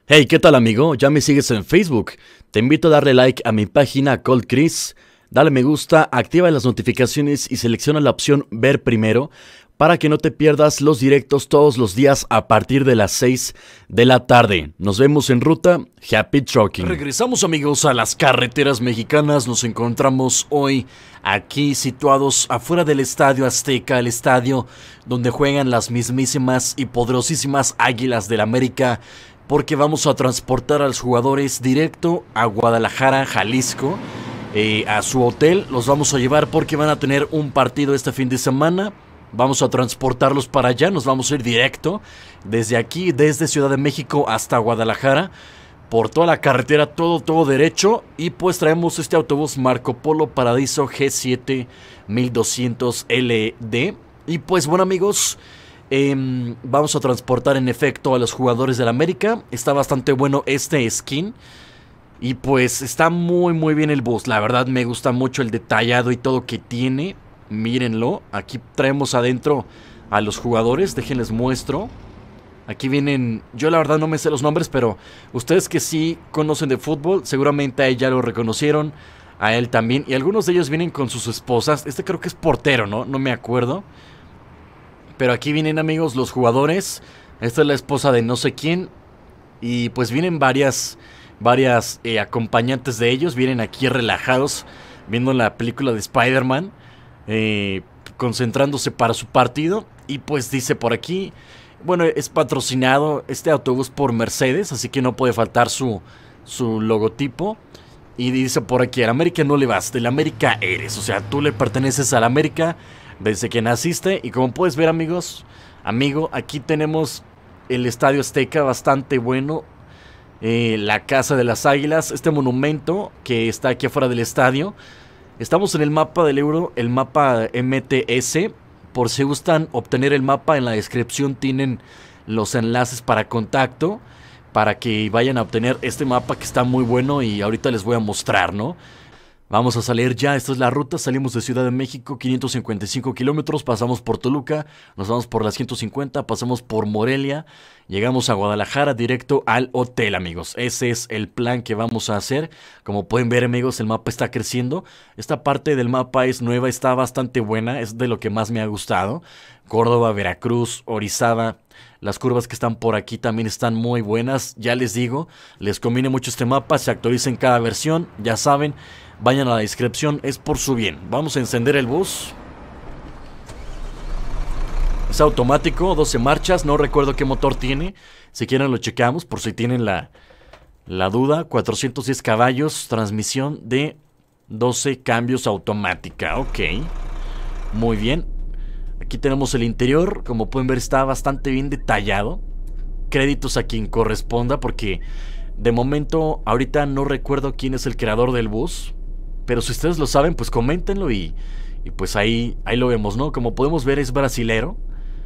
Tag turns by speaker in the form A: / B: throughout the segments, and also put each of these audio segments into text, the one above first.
A: Hey, ¿qué tal amigo? ¿Ya me sigues en Facebook? Te invito a darle like a mi página Cold Chris, dale me gusta, activa las notificaciones y selecciona la opción Ver Primero para que no te pierdas los directos todos los días a partir de las 6 de la tarde. Nos vemos en ruta. Happy Trucking. Regresamos amigos a las carreteras mexicanas. Nos encontramos hoy aquí situados afuera del Estadio Azteca, el estadio donde juegan las mismísimas y poderosísimas Águilas del América, porque vamos a transportar a los jugadores directo a Guadalajara, Jalisco, a su hotel. Los vamos a llevar porque van a tener un partido este fin de semana. Vamos a transportarlos para allá, nos vamos a ir directo desde aquí, desde Ciudad de México hasta Guadalajara, por toda la carretera, todo derecho. Y pues traemos este autobús Marco Polo Paradiso G7 1200 LD. Y pues bueno amigos, vamos a transportar en efecto a los jugadores del América. Está bastante bueno este skin. Y pues está muy bien el bus. La verdad me gusta mucho el detallado y todo que tiene. Mírenlo. Aquí traemos adentro a los jugadores. Déjenles muestro. Aquí vienen, yo la verdad no me sé los nombres, pero ustedes que sí conocen de fútbol, seguramente a él ya lo reconocieron, a él también. Y algunos de ellos vienen con sus esposas. Este creo que es portero, ¿no? No me acuerdo. Pero aquí vienen amigos los jugadores. Esta es la esposa de no sé quién. Y pues vienen varias acompañantes de ellos. Vienen aquí relajados viendo la película de Spider-Man, concentrándose para su partido. Y pues dice por aquí, bueno, es patrocinado este autobús por Mercedes, así que no puede faltar su logotipo. Y dice por aquí, al América no le vas, del América eres. O sea, tú le perteneces al América desde que naciste. Y como puedes ver amigos, aquí tenemos el Estadio Azteca, bastante bueno. La Casa de las Águilas, este monumento que está aquí afuera del estadio. Estamos en el mapa del Euro, el mapa MTS. Por si gustan obtener el mapa, en la descripción tienen los enlaces para contacto, para que vayan a obtener este mapa que está muy bueno y ahorita les voy a mostrar, ¿no? Vamos a salir ya, esta es la ruta, salimos de Ciudad de México, 555 kilómetros, pasamos por Toluca, nos vamos por las 150, pasamos por Morelia, llegamos a Guadalajara, directo al hotel amigos. Ese es el plan que vamos a hacer. Como pueden ver amigos, el mapa está creciendo, esta parte del mapa es nueva, está bastante buena, es de lo que más me ha gustado. Córdoba, Veracruz, Orizaba, las curvas que están por aquí también están muy buenas. Ya les digo, les conviene mucho este mapa, se actualiza en cada versión, ya saben. Vayan a la descripción, es por su bien. Vamos a encender el bus. Es automático, 12 marchas, no recuerdo qué motor tiene. Si quieren lo checamos, por si tienen la duda. 410 caballos, transmisión de 12 cambios automática. Ok, muy bien. Aquí tenemos el interior, como pueden ver está bastante bien detallado. Créditos a quien corresponda, porque de momento ahorita no recuerdo quién es el creador del bus. Pero si ustedes lo saben, pues coméntenlo y pues ahí lo vemos, ¿no? Como podemos ver es brasilero.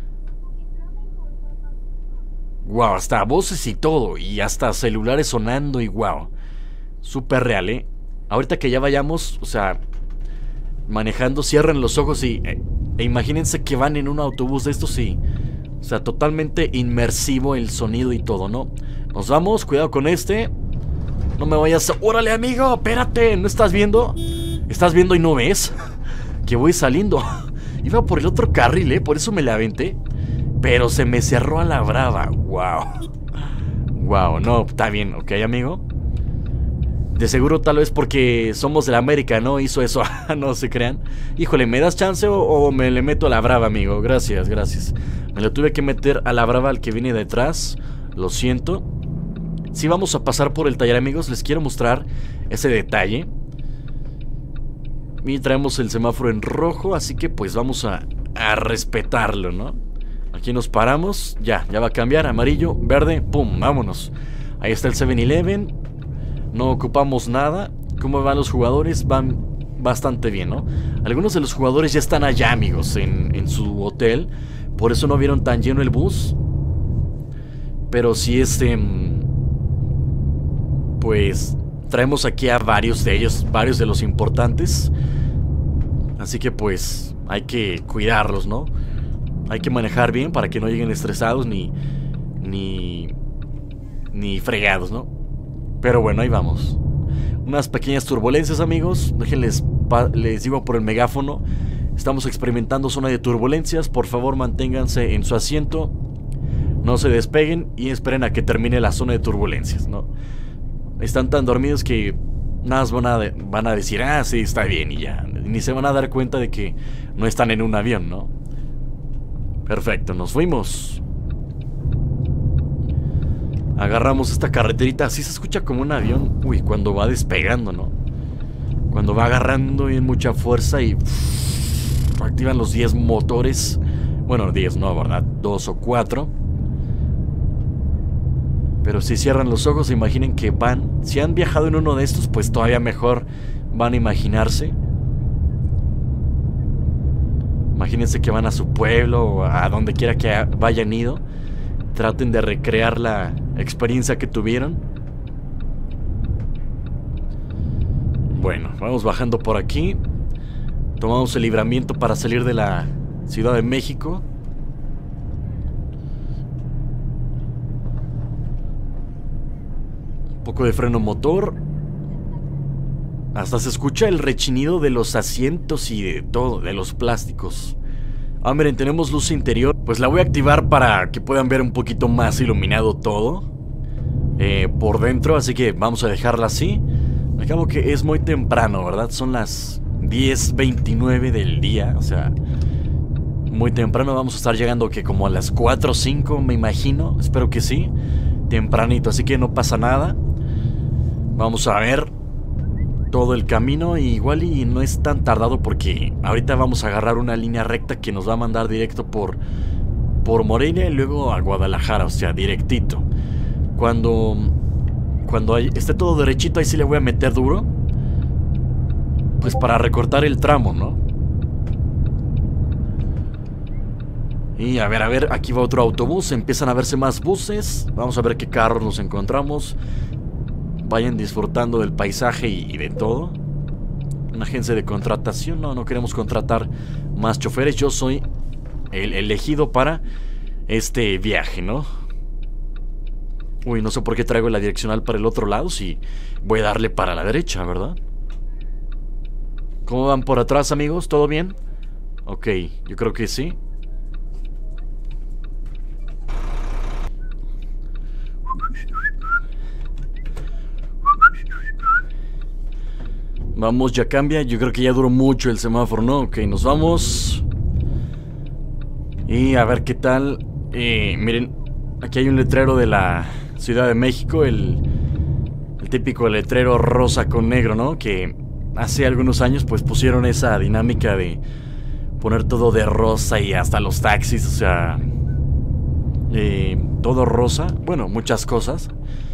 A: Wow, hasta voces y todo, y hasta celulares sonando y wow. Súper real, ¿eh? Ahorita que ya vayamos, o sea, manejando, cierren los ojos e imagínense que van en un autobús de estos y... O sea, totalmente inmersivo el sonido y todo, ¿no? Nos vamos, cuidado con este. No me vayas... ¡Órale, amigo! ¡Espérate! ¿No estás viendo? ¿Estás viendo y no ves? Que voy saliendo. Iba por el otro carril, por eso me la aventé. Pero se me cerró a la brava. ¡Wow! ¡Wow! No, está bien, ¿ok, amigo? De seguro tal vez porque somos de la América, ¿no? Hizo eso. No se crean. Híjole, ¿me das chance o me le meto a la brava, amigo? Gracias, gracias. Me lo tuve que meter a la brava al que viene detrás. Lo siento. Si vamos a pasar por el taller amigos, les quiero mostrar ese detalle. Y traemos el semáforo en rojo, así que pues vamos a respetarlo, ¿no? Aquí nos paramos, ya va a cambiar, amarillo, verde, pum, vámonos. Ahí está el 7-Eleven, no ocupamos nada. ¿Cómo van los jugadores? Van bastante bien, ¿no? Algunos de los jugadores ya están allá amigos, en su hotel. Por eso no vieron tan lleno el bus. Pero sí pues traemos aquí a varios de ellos, varios de los importantes. Así que pues hay que cuidarlos, ¿no? Hay que manejar bien para que no lleguen estresados ni ni fregados, ¿no? Pero bueno, ahí vamos. Unas pequeñas turbulencias, amigos. Déjenles, les digo por el megáfono. Estamos experimentando zona de turbulencias. Por favor, manténganse en su asiento. No se despeguen y esperen a que termine la zona de turbulencias, ¿no? Están tan dormidos que nada más van a decir, ah, sí, está bien, y ya. Ni se van a dar cuenta de que no están en un avión, ¿no? Perfecto, nos fuimos. Agarramos esta carreterita. Así se escucha como un avión. Uy, cuando va despegando, ¿no? Cuando va agarrando bien mucha fuerza y activan los 10 motores. Bueno, 10 no, ¿verdad? 2 o 4. Pero si cierran los ojos, imaginen que van. Si han viajado en uno de estos, pues todavía mejor van a imaginarse. Imagínense que van a su pueblo o a donde quiera que vayan ido. Traten de recrear la experiencia que tuvieron. Bueno, vamos bajando por aquí. Tomamos el libramiento para salir de la Ciudad de México. Un poco de freno motor. Hasta se escucha el rechinido de los asientos y de todo, de los plásticos. Ah, miren, tenemos luz interior. Pues la voy a activar para que puedan ver un poquito más iluminado todo por dentro, así que vamos a dejarla así. Me acabo que es muy temprano, ¿verdad? Son las 10:29 del día, o sea, muy temprano. Vamos a estar llegando que como a las 4 o 5, me imagino. Espero que sí, tempranito, así que no pasa nada. Vamos a ver todo el camino, igual y no es tan tardado porque ahorita vamos a agarrar una línea recta que nos va a mandar directo por Morelia y luego a Guadalajara, o sea, directito. Cuando esté todo derechito, ahí sí le voy a meter duro, pues para recortar el tramo, ¿no? Y a ver, aquí va otro autobús, empiezan a verse más buses. Vamos a ver qué carros nos encontramos. Vayan disfrutando del paisaje y de todo. Una agencia de contratación. No queremos contratar más choferes. Yo soy el elegido para este viaje, ¿no? Uy, no sé por qué traigo la direccional para el otro lado. Si voy a darle para la derecha, ¿verdad? ¿Cómo van por atrás, amigos? ¿Todo bien? Ok, yo creo que sí. Vamos, ya cambia. Yo creo que ya duró mucho el semáforo, ¿no? Ok, nos vamos. Y a ver qué tal. Miren, aquí hay un letrero de la Ciudad de México. El típico letrero rosa con negro, ¿no? Que hace algunos años pues pusieron esa dinámica de poner todo de rosa y hasta los taxis, o sea, todo rosa. Bueno, muchas cosas.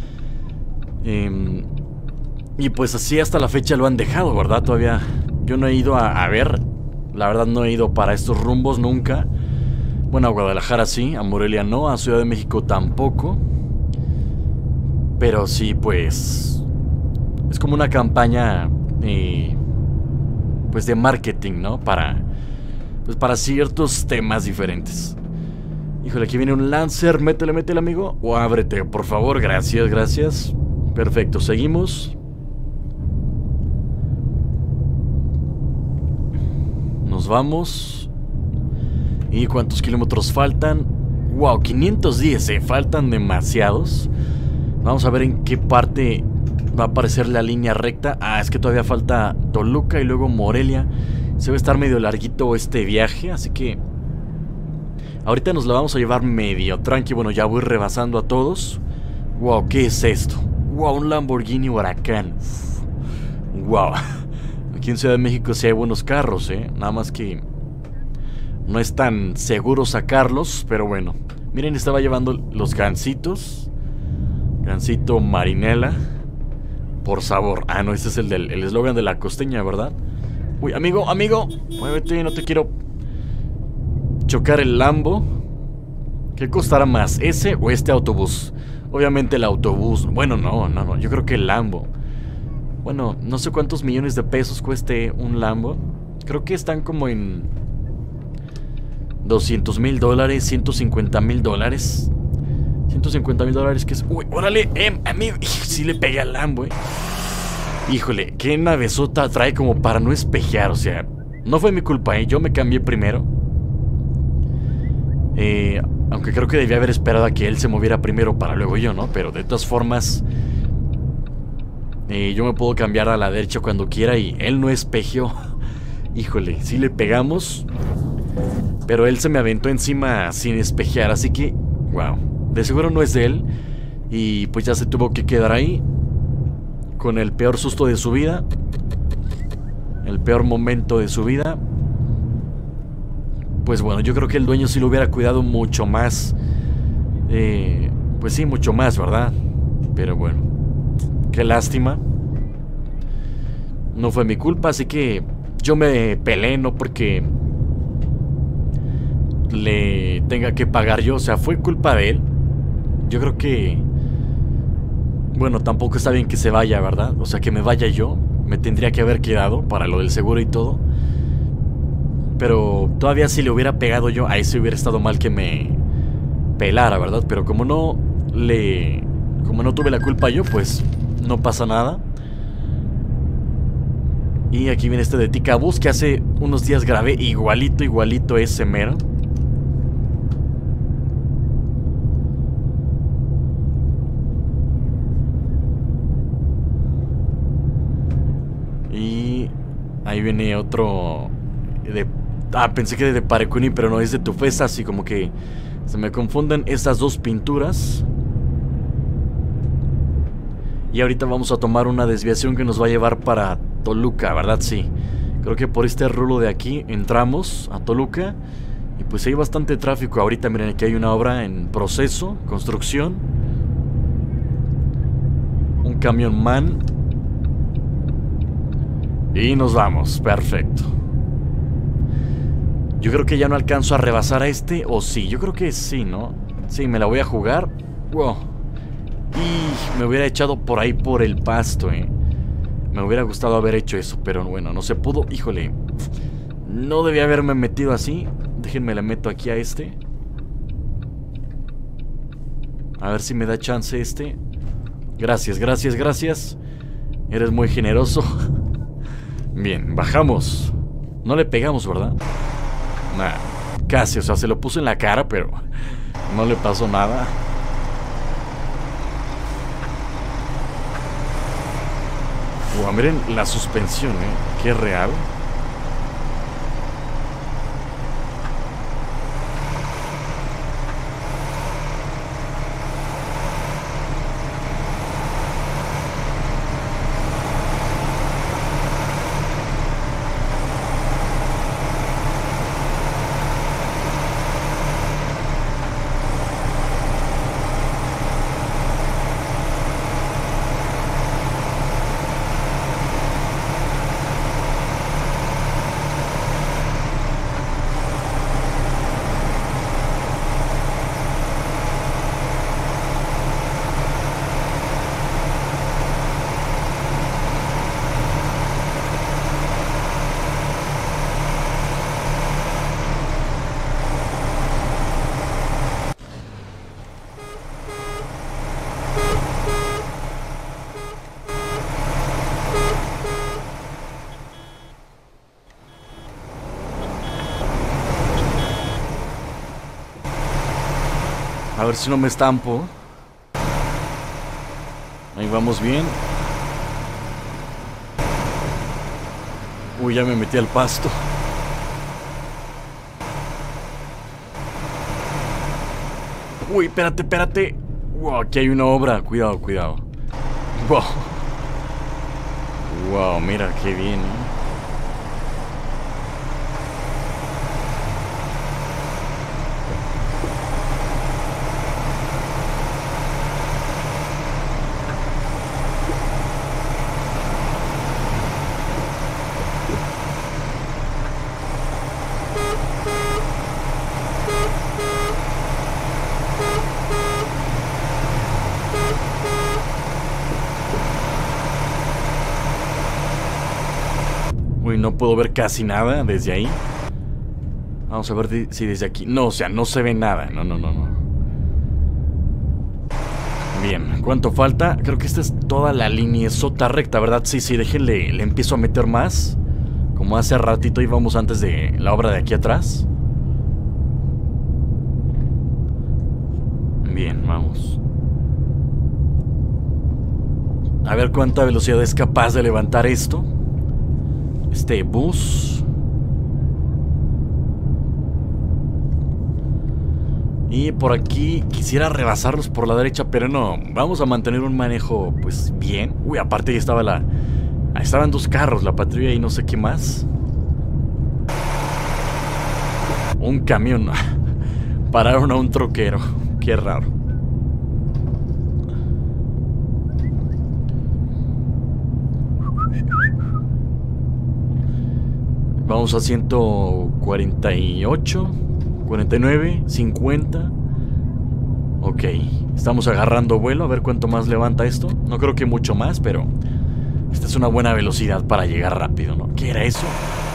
A: Y pues así hasta la fecha lo han dejado, ¿verdad? Todavía yo no he ido a ver. La verdad no he ido para estos rumbos nunca. Bueno, a Guadalajara sí, a Morelia no, a Ciudad de México tampoco. Pero sí, pues es como una campaña pues de marketing, ¿no? Para ciertos temas diferentes. Híjole, aquí viene un Lancer. Métele, amigo. O ábrete, por favor, gracias. Perfecto, seguimos. Nos vamos. ¿Y cuántos kilómetros faltan? Wow, 510, faltan demasiados. Vamos a ver en qué parte va a aparecer la línea recta. Ah, es que todavía falta Toluca y luego Morelia. Se va a estar medio larguito este viaje, así que ahorita nos la vamos a llevar medio tranqui. Bueno, ya voy rebasando a todos. Wow, ¿qué es esto? Wow, un Lamborghini Huracán. Wow. Aquí en Ciudad de México sí hay buenos carros, nada más que no es tan seguro sacarlos, pero bueno. Miren, estaba llevando los gansitos. Gansito marinela. Por sabor. Ah, no, este es el eslogan de la costeña, ¿verdad? Uy, amigo, muévete, no te quiero chocar el Lambo. ¿Qué costará más, ese o este autobús? Obviamente el autobús. Bueno, no, yo creo que el Lambo. Bueno, no sé cuántos millones de pesos cueste un Lambo. Creo que están como en $200,000, $150,000. $150,000 que es... Uy, órale, a mí sí le pegué al Lambo, Híjole, qué navezota trae como para no espejear, o sea, no fue mi culpa, yo me cambié primero. Aunque creo que debía haber esperado a que él se moviera primero para luego yo, ¿no? Pero de todas formas, yo me puedo cambiar a la derecha cuando quiera y él no espejeó. Híjole, sí le pegamos, pero él se me aventó encima sin espejear, así que, wow, de seguro no es de él. Y pues ya se tuvo que quedar ahí con el peor susto de su vida, el peor momento de su vida. Pues bueno, yo creo que el dueño sí lo hubiera cuidado mucho más. Pues sí, mucho más, ¿verdad? Pero bueno, qué lástima. No fue mi culpa, así que yo me peleé, no porque le tenga que pagar yo, o sea, fue culpa de él. Yo creo que... Bueno, tampoco está bien que se vaya, ¿verdad? O sea, que me vaya yo. Me tendría que haber quedado para lo del seguro y todo. Pero todavía si le hubiera pegado yo, ahí sí hubiera estado mal que me pelara, ¿verdad? Pero como no tuve la culpa yo, pues no pasa nada. Y aquí viene este de Ticabús, que hace unos días grabé igualito ese mero. Y ahí viene otro de... pensé que de Parecuni, pero no, es de Tufesa, así como que se me confunden estas dos pinturas. Y ahorita vamos a tomar una desviación que nos va a llevar para Toluca, ¿verdad? Sí. Creo que por este rulo de aquí entramos a Toluca. Y pues hay bastante tráfico ahorita. Miren, aquí hay una obra en proceso, construcción. Un camión man. Y nos vamos, perfecto. Yo creo que ya no alcanzo a rebasar a este. O sí, yo creo que sí, ¿no? Sí, me la voy a jugar. Wow. Y me hubiera echado por ahí por el pasto, Me hubiera gustado haber hecho eso, pero bueno, no se pudo. Híjole, no debía haberme metido así. Déjenme la meto aquí a este. A ver si me da chance este. Gracias, gracias, gracias. Eres muy generoso. Bien, bajamos. No le pegamos, ¿verdad? Nah, casi, o sea, se lo puso en la cara, pero no le pasó nada. Wow, miren la suspensión, qué real. A ver si no me estampo. Ahí vamos bien. Uy, ya me metí al pasto. Uy, espérate, espérate. Wow, aquí hay una obra. Cuidado, cuidado. Wow. Wow, mira qué bien, Uy, no puedo ver casi nada desde ahí. Vamos a ver si desde aquí... No, o sea, no se ve nada. No, no, no, no. Bien, ¿cuánto falta? Creo que esta es toda la línea sota recta, ¿verdad? Sí, déjenle, le empiezo a meter más. Como hace ratito íbamos antes de la obra de aquí atrás. Bien, vamos. A ver cuánta velocidad es capaz de levantar esto. Este bus. Y por aquí quisiera rebasarlos por la derecha, pero no. Vamos a mantener un manejo, pues, bien. Uy, aparte ya estaba la... Estaban dos carros, la patrulla y no sé qué más. Un camión. Pararon a un troquero. Qué raro. Vamos a 148, 49, 50. Ok, estamos agarrando vuelo. A ver cuánto más levanta esto. No creo que mucho más, pero esta es una buena velocidad para llegar rápido, ¿no? ¿Qué era eso?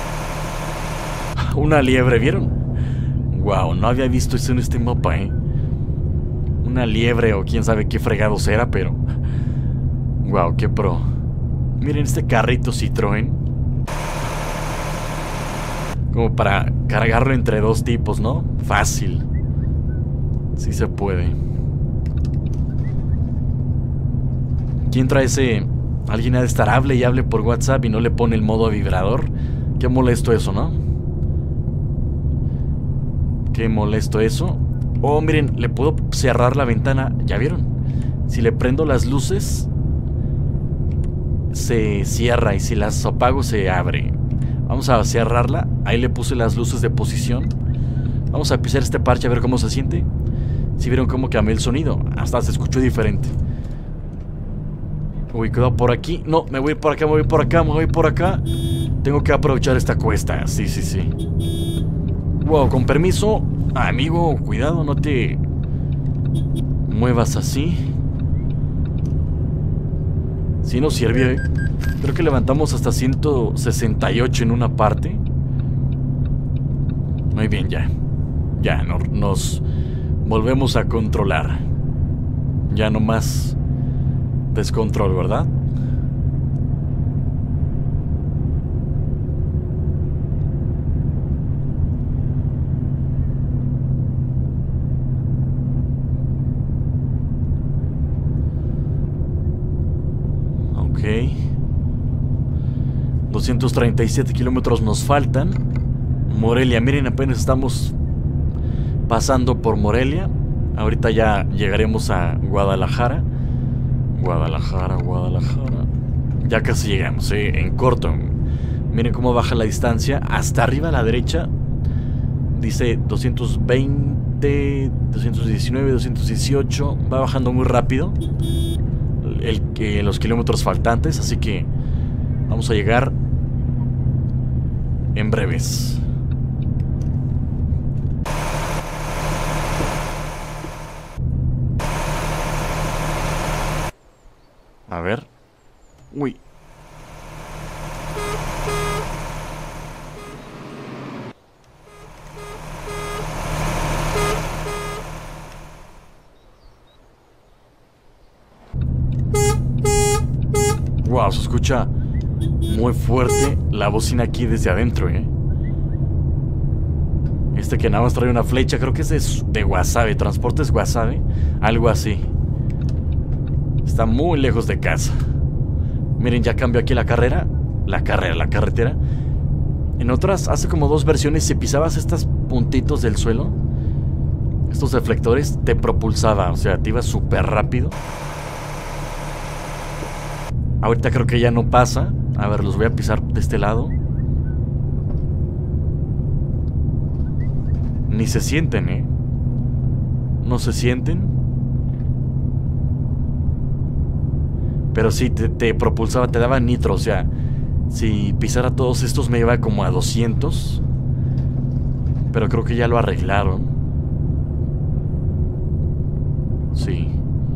A: Una liebre, ¿vieron? Wow, no había visto eso en este mapa, ¿eh? Una liebre o quién sabe qué fregados era, pero... Wow, qué pro. Miren este carrito Citroën. Como para cargarlo entre dos tipos, ¿no? Fácil. Sí se puede. ¿Quién trae ese...? Alguien ha de estar hable y hable por WhatsApp y no le pone el modo vibrador. Qué molesto eso, ¿no? Qué molesto eso. Oh, miren, le puedo cerrar la ventana. ¿Ya vieron? Si le prendo las luces, se cierra, y si las apago se abre. Vamos a cerrarla. Ahí le puse las luces de posición. Vamos a pisar este parche a ver cómo se siente. Si vieron cómo cambió el sonido, hasta se escuchó diferente. Uy, cuidado por aquí. No, me voy por acá, me voy por acá, me voy por acá. Tengo que aprovechar esta cuesta. Sí. Wow, con permiso. Amigo, cuidado, no te muevas así. Si no sirve, creo que levantamos hasta 168 en una parte. Muy bien, ya. Ya, nos volvemos a controlar. Ya no más descontrol, ¿verdad? Ok. 237 kilómetros nos faltan. Morelia, miren, apenas estamos pasando por Morelia. Ahorita ya llegaremos a Guadalajara. Guadalajara. Ya casi llegamos, en corto. Miren cómo baja la distancia. Hasta arriba a la derecha dice 220, 219, 218. Va bajando muy rápido los kilómetros faltantes. Así que vamos a llegar en breves. A ver. Uy. Wow, se escucha muy fuerte la bocina aquí desde adentro, Este que nada más trae una flecha, creo que es de Guasave, Transportes Guasave, algo así. Está muy lejos de casa. Miren, ya cambió aquí la carretera. En otras, hace como 2 versiones, si pisabas estos puntitos del suelo, estos reflectores, te propulsaba, o sea, te iba súper rápido. Ahorita creo que ya no pasa. A ver, los voy a pisar de este lado. Ni se sienten, No se sienten. Pero sí, te propulsaba, te daba nitro. O sea, si pisara todos estos me iba como a 200. Pero creo que ya lo arreglaron. Sí.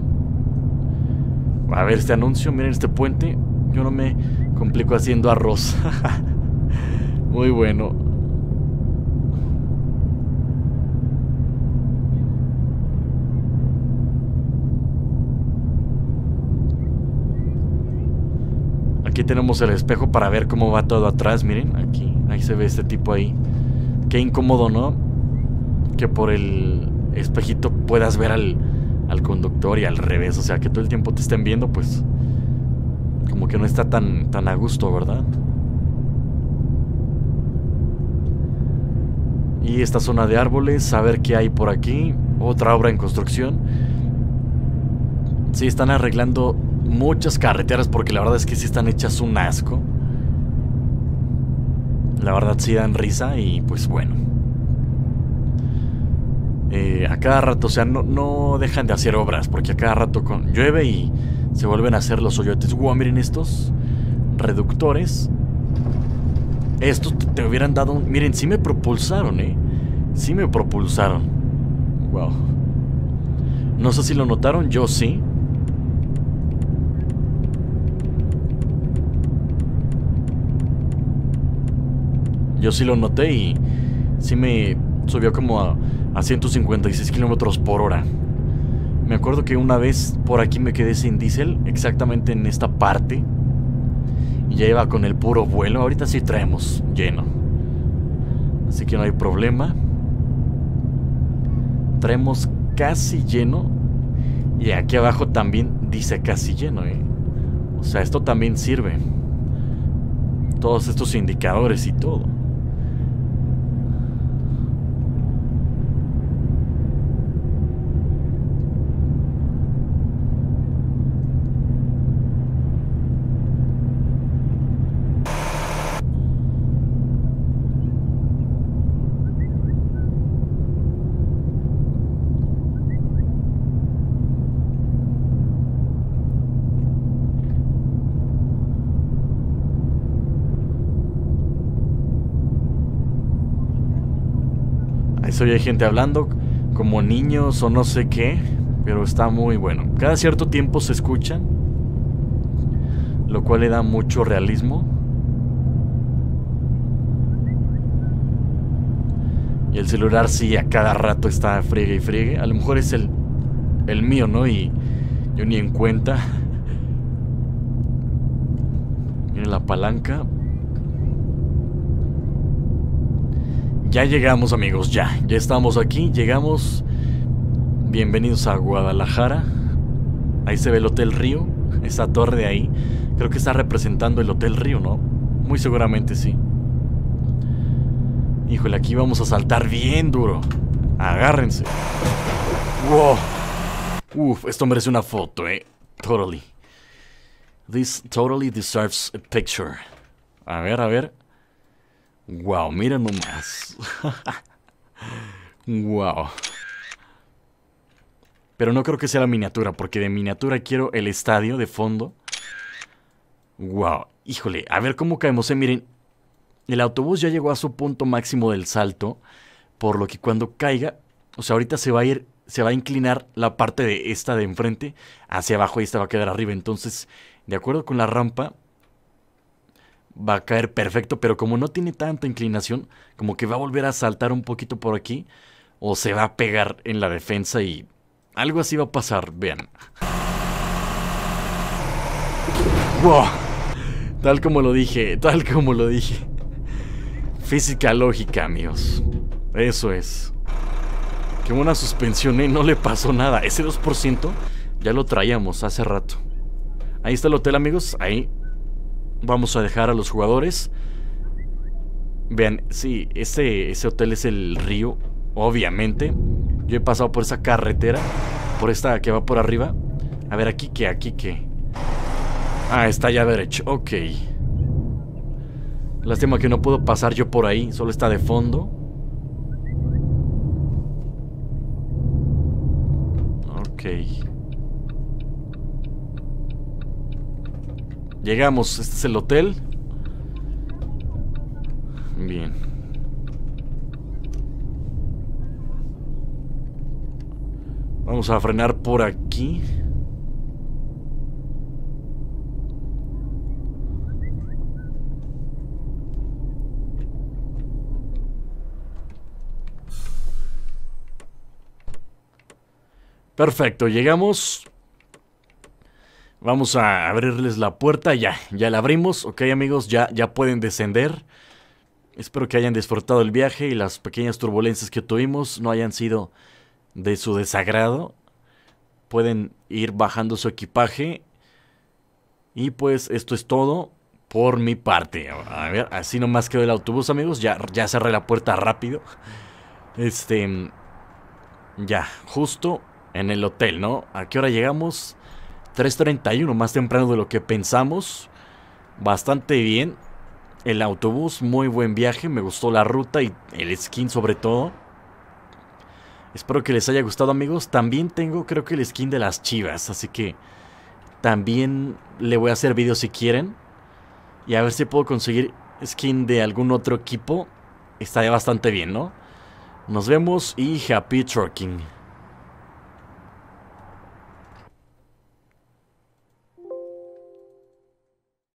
A: A ver este anuncio, miren este puente. Yo no me complico haciendo arroz. Muy bueno. Aquí tenemos el espejo para ver cómo va todo atrás. Miren, aquí, ahí se ve este tipo ahí. Qué incómodo, ¿no? Que por el espejito puedas ver al conductor y al revés. O sea, que todo el tiempo te estén viendo, pues como que no está tan a gusto, ¿verdad? Y esta zona de árboles, a ver qué hay por aquí. Otra obra en construcción. Sí, están arreglando muchas carreteras porque la verdad es que sí están hechas un asco. La verdad sí dan risa y pues bueno. A cada rato, o sea, no dejan de hacer obras porque a cada rato llueve y se vuelven a hacer los hoyotes. Wow, miren estos reductores. Estos te hubieran dado un... Miren, sí me propulsaron, sí me propulsaron. Wow. No sé si lo notaron, yo sí. Yo sí lo noté y sí me subió como a 156 kilómetros por hora. Me acuerdo que una vez por aquí me quedé sin diésel, exactamente en esta parte. Y ya iba con el puro vuelo. Ahorita sí traemos lleno, así que no hay problema. Traemos casi lleno. Y aquí abajo también dice casi lleno, O sea, esto también sirve. Todos estos indicadores y todo. Eso ya hay gente hablando como niños o no sé qué, pero está muy bueno. Cada cierto tiempo se escuchan, lo cual le da mucho realismo. Y el celular sí a cada rato está friegue y friegue. A lo mejor es el mío, ¿no? Y yo ni en cuenta. Miren la palanca. Ya llegamos, amigos, ya estamos aquí, llegamos. Bienvenidos a Guadalajara. Ahí se ve el Hotel Río, esa torre de ahí. Creo que está representando el Hotel Río, ¿no? Muy seguramente sí. Híjole, aquí vamos a saltar bien duro. Agárrense. Wow. Uf, esto merece una foto, Totally. This totally deserves a picture. A ver. Wow, mira nomás. Wow. Pero no creo que sea la miniatura, porque de miniatura quiero el estadio de fondo. Wow, híjole, a ver cómo caemos, miren. El autobús ya llegó a su punto máximo del salto, por lo que cuando caiga, o sea, ahorita se va a inclinar la parte de esta de enfrente hacia abajo y esta va a quedar arriba. Entonces, de acuerdo con la rampa, va a caer perfecto, pero como no tiene tanta inclinación, como que va a volver a saltar un poquito por aquí, o se va a pegar en la defensa y algo así va a pasar, vean. ¡Wow! Tal como lo dije. Física lógica, amigos. Eso es. Qué buena suspensión, no le pasó nada. Ese 2% ya lo traíamos hace rato. Ahí está el hotel, amigos, ahí. Vamos a dejar a los jugadores. Vean, sí, ese hotel es el Río, obviamente. Yo he pasado por esa carretera, por esta que va por arriba. A ver, aquí qué. Ah, está ya derecho, ok. Lástima que no puedo pasar yo por ahí, solo está de fondo. Ok. Llegamos, este es el hotel. Bien. Vamos a frenar por aquí. Perfecto, llegamos. Vamos a abrirles la puerta, ya la abrimos. Ok, amigos, ya pueden descender. Espero que hayan disfrutado el viaje y las pequeñas turbulencias que tuvimos no hayan sido de su desagrado. Pueden ir bajando su equipaje. Y pues esto es todo por mi parte. A ver, así nomás quedó el autobús, amigos. Ya cerré la puerta rápido. Ya, justo en el hotel, ¿no? ¿A qué hora llegamos? 3:31, más temprano de lo que pensamos. Bastante bien. El autobús, muy buen viaje. Me gustó la ruta y el skin sobre todo. Espero que les haya gustado, amigos. También tengo, creo que el skin de las Chivas. Así que también le voy a hacer video si quieren. Y a ver si puedo conseguir skin de algún otro equipo. Estaría bastante bien, ¿no? Nos vemos y happy trucking.